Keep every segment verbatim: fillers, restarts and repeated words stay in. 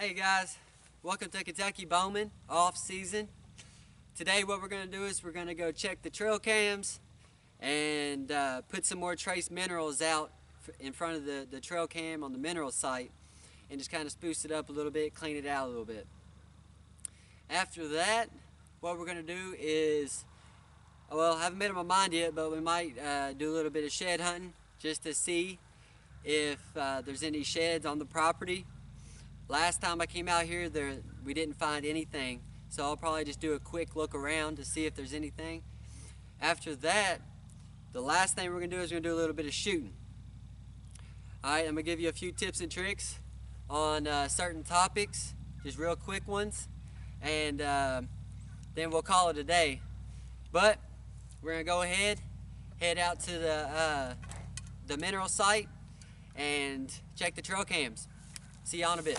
Hey guys, welcome to Kentucky Bowman off season. Today what we're going to do is we're going to go check the trail cams and uh, put some more trace minerals out in front of the, the trail cam on the mineral site and just kind of spruce it up a little bit, clean it out a little bit. After that, what we're going to do is, well, I haven't made up my mind yet, but we might uh, do a little bit of shed hunting just to see if uh, there's any sheds on the property. Last time I came out here, there we didn't find anything, so I'll probably just do a quick look around to see if there's anything. After that, the last thing we're going to do is we're going to do a little bit of shooting. Alright, I'm going to give you a few tips and tricks on uh, certain topics, just real quick ones, and uh, then we'll call it a day. But we're going to go ahead, head out to the, uh, the mineral site and check the trail cams. See y'all in a bit.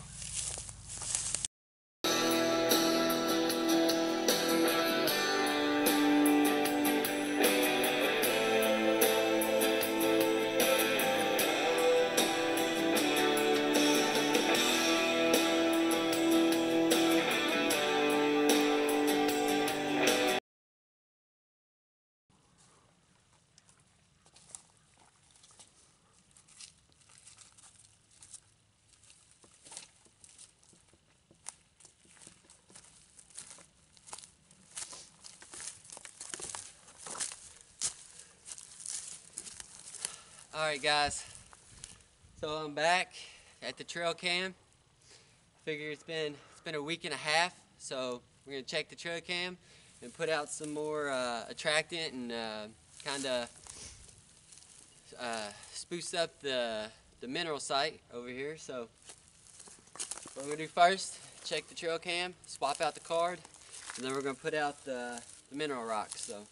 Alright guys, so I'm back at the trail cam. Figure it's been it's been a week and a half, so we're gonna check the trail cam and put out some more uh, attractant and uh, kind of uh, spruce up the the mineral site over here. So what we're gonna do first, check the trail cam, swap out the card, and then we're gonna put out the, the mineral rocks. So.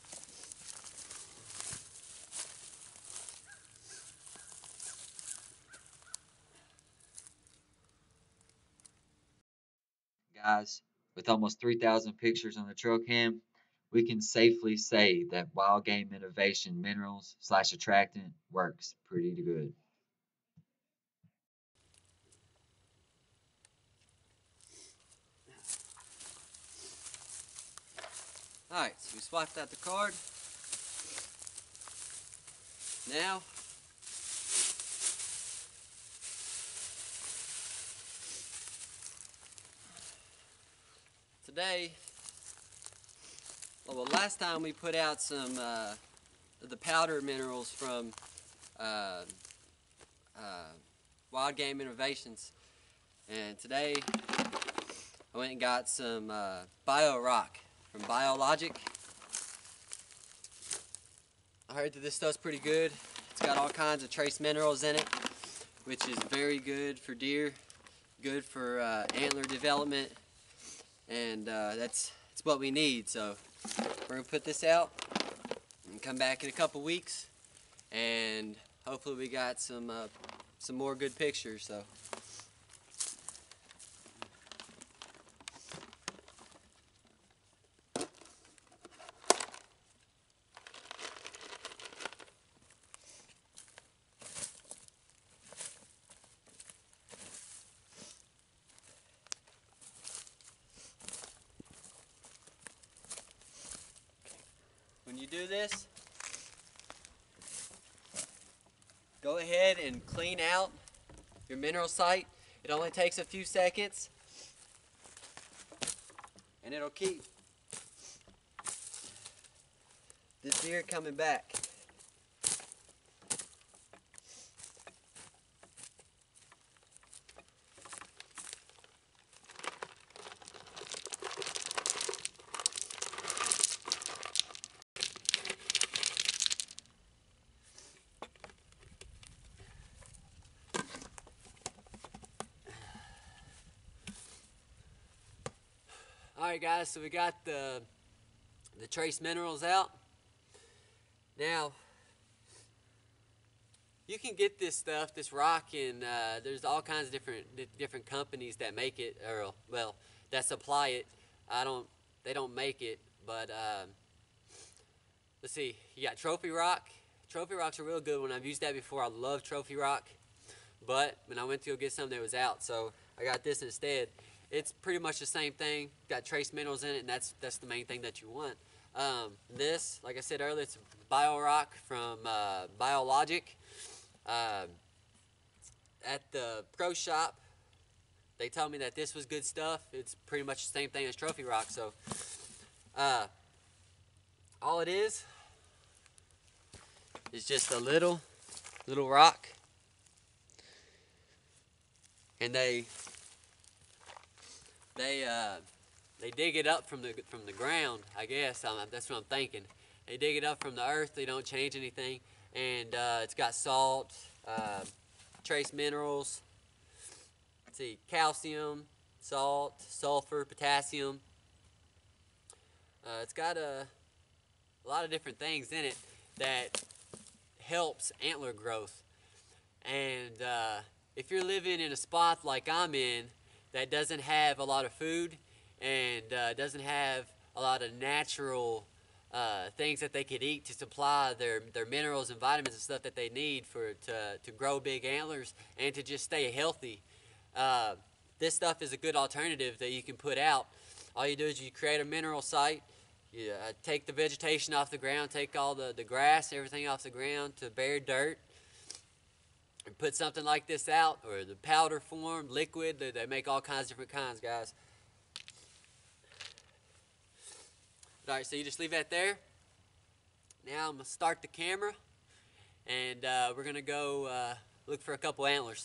Guys, with almost three thousand pictures on the trail cam, we can safely say that Wild Game Innovation minerals slash attractant works pretty good. Alright, so we swapped out the card. Now, today, well, last time we put out some uh, the powder minerals from uh, uh, Wild Game Innovations, and today I went and got some uh, Bio Rock from Biologic. I heard that this stuff's pretty good. It's got all kinds of trace minerals in it, which is very good for deer, good for uh, antler development, and uh, that's, that's what we need. So we're going to put this out and come back in a couple weeks, and hopefully we got some, uh, some more good pictures. So. When you do this, go ahead and clean out your mineral site. It only takes a few seconds, and it'll keep this deer coming back. Alright guys, so we got the, the trace minerals out. Now, you can get this stuff, this rock, in, uh, there's all kinds of different different companies that make it, or well, that supply it. I don't, they don't make it, but um, let's see, you got Trophy Rock. Trophy Rock's a real good one. I've used that before. I love Trophy Rock. but when I went to go get something, it was out. So I got this instead. It's pretty much the same thing. Got trace minerals in it, and that's that's the main thing that you want. Um, this, like I said earlier, it's Bio Rock from uh, Biologic. Uh, at the pro shop, they told me that this was good stuff. It's pretty much the same thing as Trophy Rock. So uh, all it is is just a little little rock, and they they uh, they dig it up from the from the ground. I guess um, that's what I'm thinking. They dig it up from the earth. They don't change anything, and uh, it's got salt, uh, trace minerals. Let's see, calcium, salt, sulfur, potassium. Uh, it's got a, a lot of different things in it that helps antler growth. And uh, if you're living in a spot like I'm in that doesn't have a lot of food and uh, doesn't have a lot of natural uh, things that they could eat to supply their, their minerals and vitamins and stuff that they need for to, to grow big antlers and to just stay healthy, uh, this stuff is a good alternative that you can put out. All you do is you create a mineral site. You uh, take the vegetation off the ground, take all the, the grass, everything off the ground to bare dirt, and put something like this out, or the powder form, liquid. They, they make all kinds of different kinds, guys. All right, so you just leave that there. Now I'm going to start the camera, and uh, we're going to go uh, look for a couple antlers.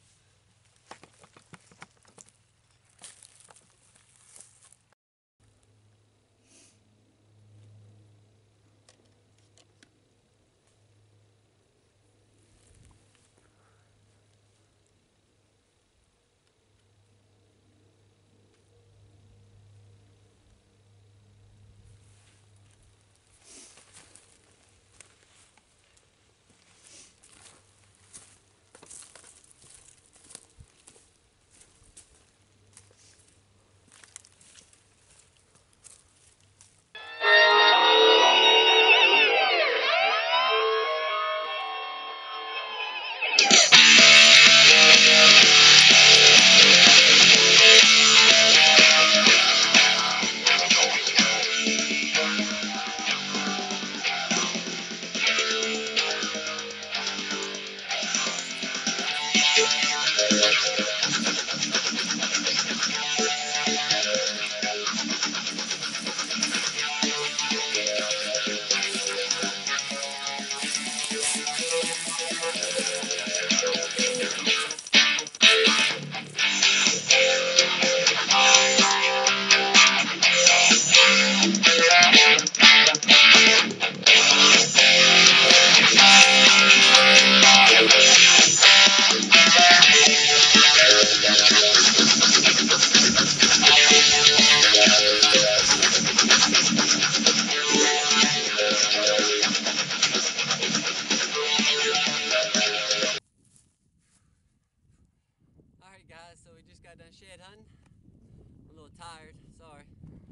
Alright guys, so we just got done shed hunting. I'm a little tired, sorry.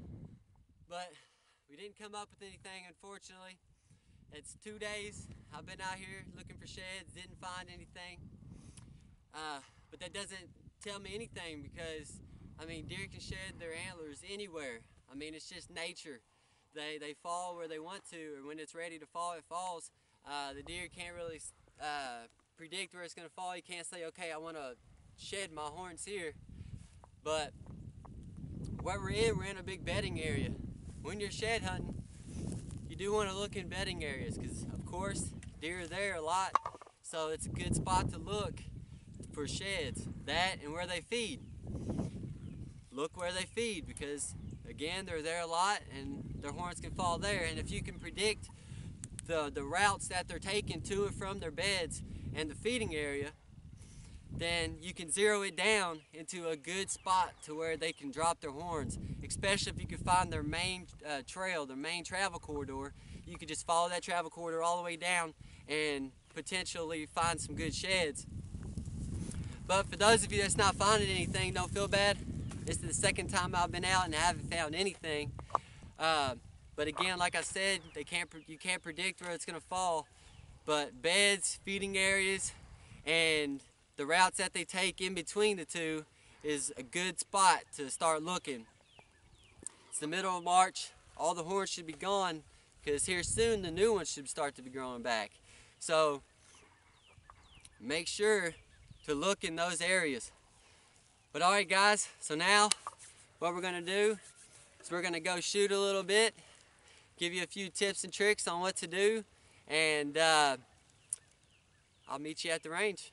But we didn't come up with anything, unfortunately. It's two days I've been out here looking for sheds, didn't find anything. Uh, but that doesn't tell me anything because, I mean, deer can shed their antlers anywhere. I mean, it's just nature. They, they fall where they want to, and when it's ready to fall, it falls. Uh, the deer can't really uh, predict where it's going to fall. You can't say, okay, I want to shed my horns here. But where we're in, we're in a big bedding area. When you're shed hunting, you do want to look in bedding areas because, of course, deer are there a lot. So it's a good spot to look for sheds. That and where they feed. Look where they feed because, again, they're there a lot and their horns can fall there. And if you can predict the, the routes that they're taking to and from their beds and the feeding area, then you can zero it down into a good spot to where they can drop their horns, especially if you can find their main uh, trail, their main travel corridor. You can just follow that travel corridor all the way down and potentially find some good sheds. But for those of you that's not finding anything, don't feel bad. This is the second time I've been out and I haven't found anything. Uh, but again, like I said, they can't you can't predict where it's going to fall. But beds, feeding areas, and the routes that they take in between the two is a good spot to start looking. It's the middle of March. All the horns should be gone because here soon the new ones should start to be growing back. So make sure to look in those areas. But alright guys, so now what we're going to do is we're going to go shoot a little bit, give you a few tips and tricks on what to do, and uh, I'll meet you at the range.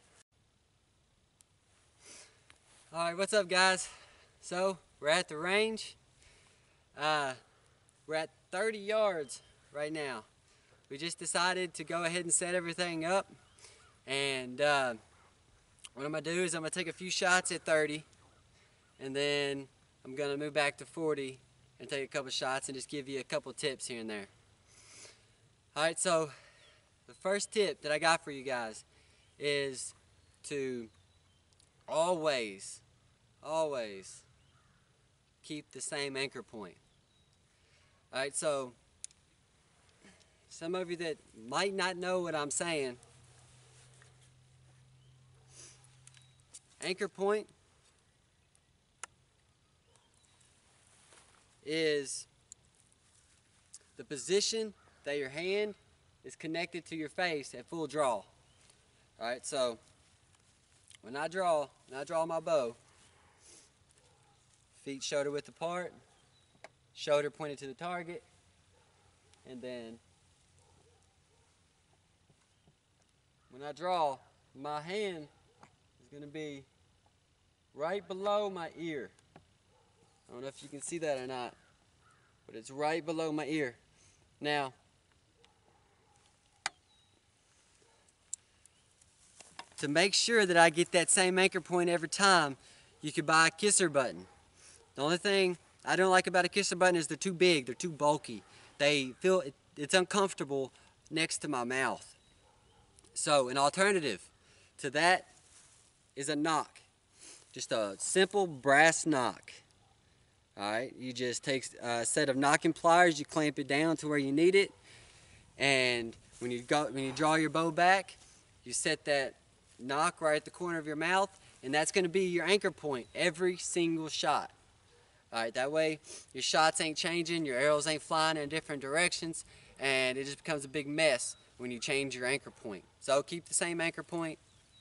Alright, what's up guys? So we're at the range. Uh, we're at thirty yards right now. We just decided to go ahead and set everything up, and uh, what I'm going to do is I'm going to take a few shots at thirty, and then I'm going to move back to forty and take a couple shots and just give you a couple tips here and there. Alright, so the first tip that I got for you guys is to always, always keep the same anchor point. Alright, so some of you that might not know what I'm saying, anchor point is the position that your hand is connected to your face at full draw. Alright, so when I draw, when I draw my bow, feet shoulder width apart, shoulder pointed to the target, and then when I draw, my hand is going to be right below my ear. I don't know if you can see that or not, but it's right below my ear. Now, to make sure that I get that same anchor point every time, you could buy a kisser button. The only thing I don't like about a kisser button is they're too big, they're too bulky. They feel, it, it's uncomfortable next to my mouth. So an alternative to that is a knock. Just a simple brass knock. Alright, you just take a set of knocking pliers, you clamp it down to where you need it, and when you go when you draw your bow back, you set that knock right at the corner of your mouth, and that's going to be your anchor point every single shot. Alright, that way your shots ain't changing, your arrows ain't flying in different directions, and it just becomes a big mess when you change your anchor point. So keep the same anchor point,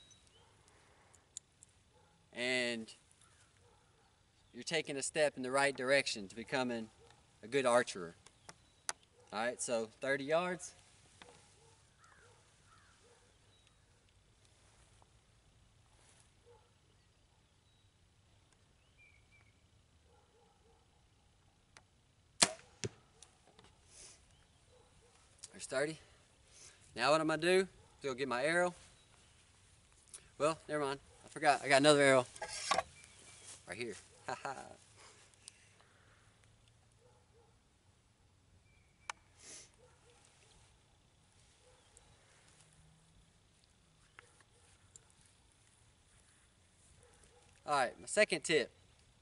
and you're taking a step in the right direction to becoming a good archer. Alright, so thirty yards. There's thirty. Now what I'm going to do is go get my arrow. Well, never mind. I forgot. I got another arrow right here. Haha. Alright, my second tip.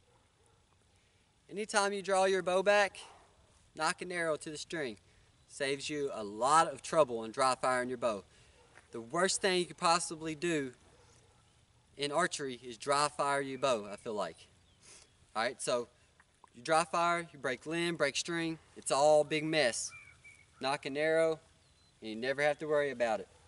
Anytime you draw your bow back, knock an arrow to the string. Saves you a lot of trouble on dry firing your bow. The worst thing you could possibly do in archery is dry fire your bow, I feel like. Alright, so you dry fire, you break limb, break string, it's all a big mess. Knock an arrow, and you never have to worry about it.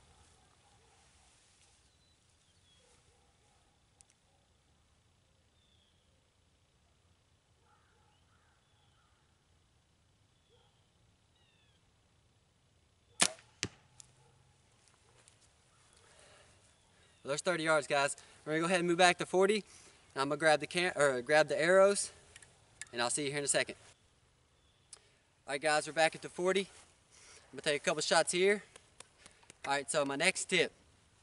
Well, there's thirty yards, guys. We're gonna go ahead and move back to forty. I'm gonna grab the cam or grab the arrows, and I'll see you here in a second. All right, guys, we're back at the forty. I'm gonna take a couple shots here. All right, so my next tip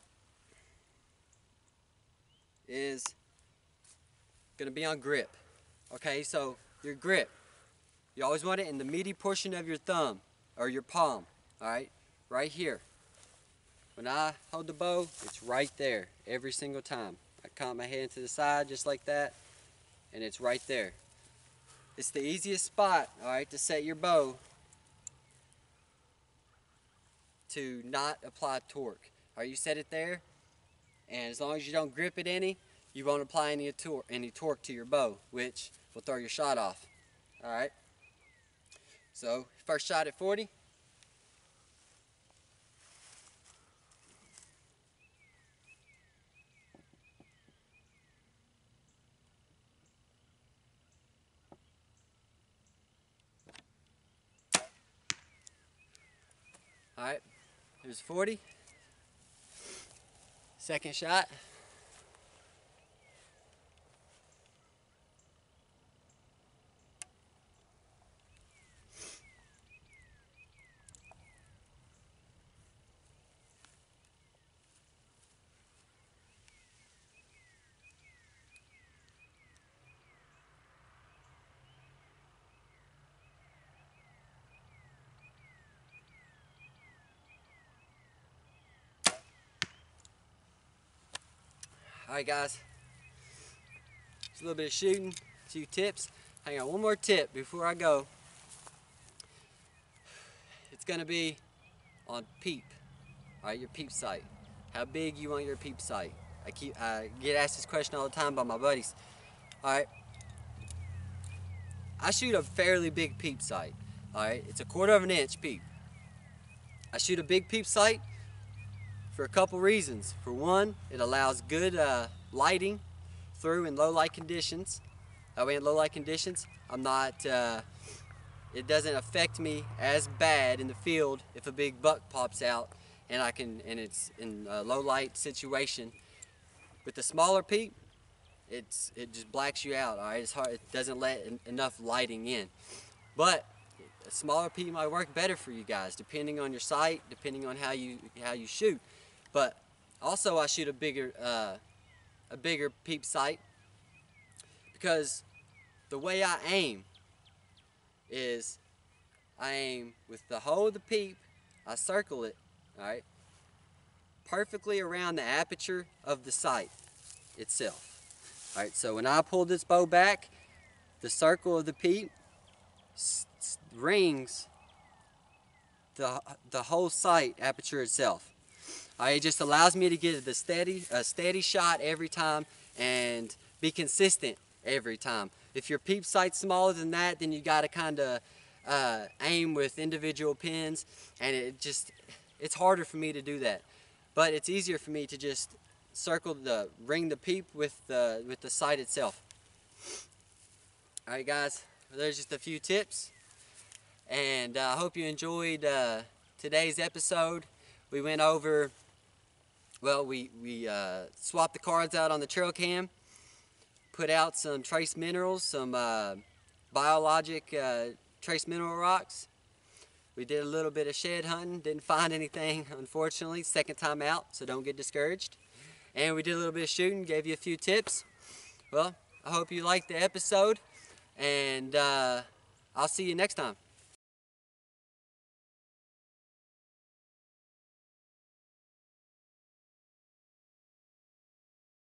is gonna be on grip. Okay, so your grip, you always want it in the meaty portion of your thumb or your palm. All right, right here. When I hold the bow, it's right there every single time. I comp my hand to the side just like that, and it's right there. It's the easiest spot, all right, to set your bow to not apply torque. All right, you set it there, And as long as you don't grip it any, you won't apply any, tor any torque to your bow, which will throw your shot off. Alright, so first shot at forty. Alright, here's forty. Second shot. Alright guys, just a little bit of shooting, a few tips. Hang on, one more tip before I go. It's going to be on peep, alright, your peep sight. How big you want your peep sight. I keep I get asked this question all the time by my buddies. Alright, I shoot a fairly big peep sight. Alright, it's a quarter of an inch peep. I shoot a big peep sight for a couple reasons. For one, it allows good uh, lighting through in low light conditions. That way in low light conditions, I'm not, uh, it doesn't affect me as bad in the field if a big buck pops out and I can, and it's in a low light situation. With the smaller peep, it's it just blacks you out. All right, it's hard. It doesn't let en enough lighting in. But a smaller peep might work better for you guys, depending on your sight, depending on how you how you shoot. But also, I shoot a bigger uh, a bigger peep sight because the way I aim is I aim with the hole of the peep. I circle it, all right, perfectly around the aperture of the sight itself. All right, so when I pull this bow back, the circle of the peep rings the the whole sight aperture itself. All right, it just allows me to get the steady a steady shot every time and be consistent every time. If your peep sight's smaller than that, then you got to kind of uh, aim with individual pins, and it just it's harder for me to do that. But it's easier for me to just circle the ring the peep with the with the sight itself. All right, guys, there's just a few tips, and I uh, hope you enjoyed uh, today's episode. We went over, well, we we uh, swapped the cards out on the trail cam, put out some trace minerals, some uh, biologic uh, trace mineral rocks. We did a little bit of shed hunting, didn't find anything, unfortunately, second time out, so don't get discouraged. And we did a little bit of shooting, gave you a few tips. Well, I hope you liked the episode, and uh, I'll see you next time.